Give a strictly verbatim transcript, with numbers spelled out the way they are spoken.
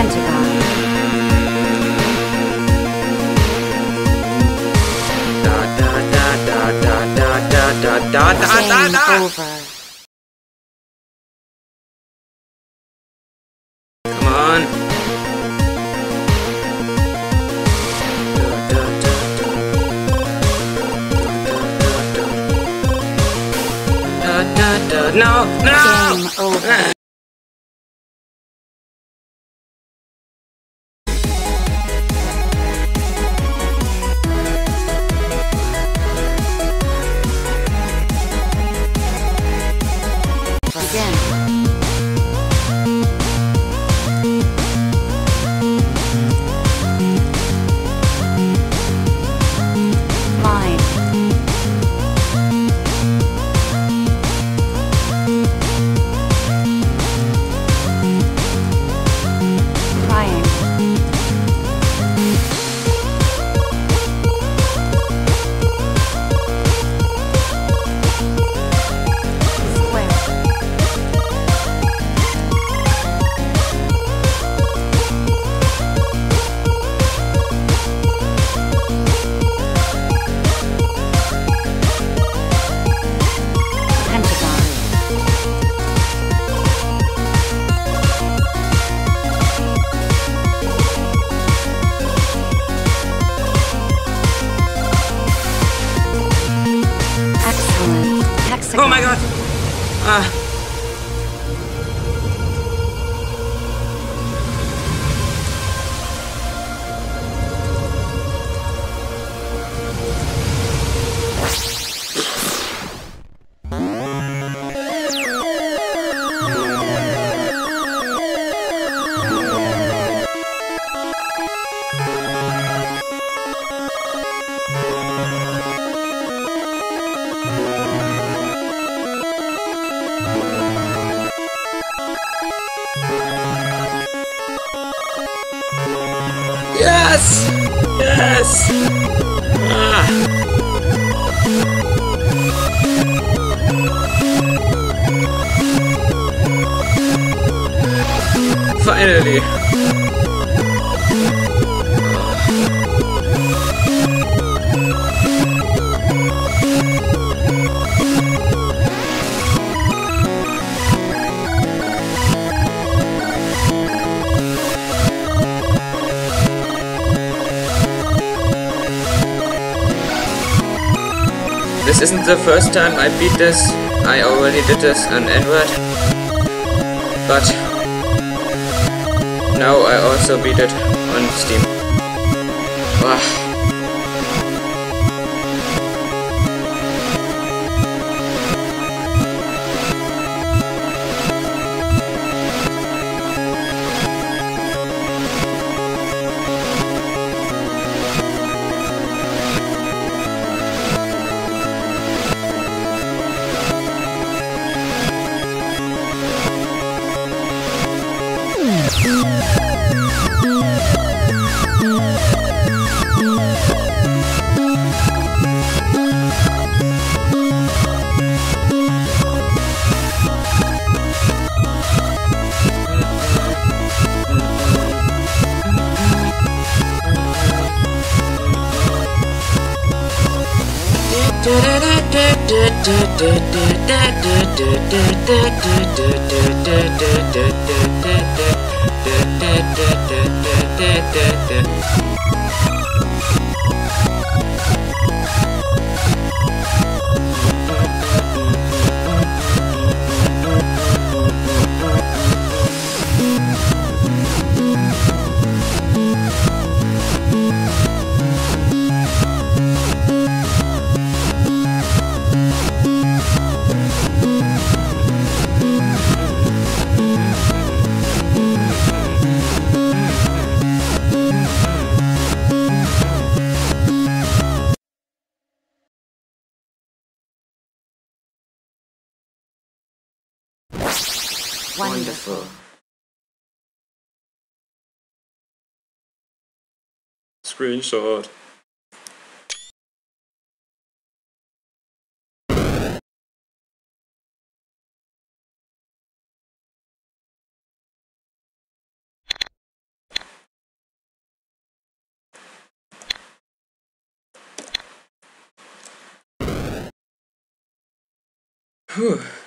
Pentagon. Da da da da da da da da da da Game da. over. Come on. Da, da, da, da. Da, da, da. No, no. Game over. Again. Line. Triangle. Square. Pentagon. Excellent. Hexagon. Oh my god. Ah. Yes! Yes! Ah. Finally! This isn't the first time I beat this. I already did this on Android. But now I also beat it on Steam. Wow. Wonderful. Screenshot. Whew.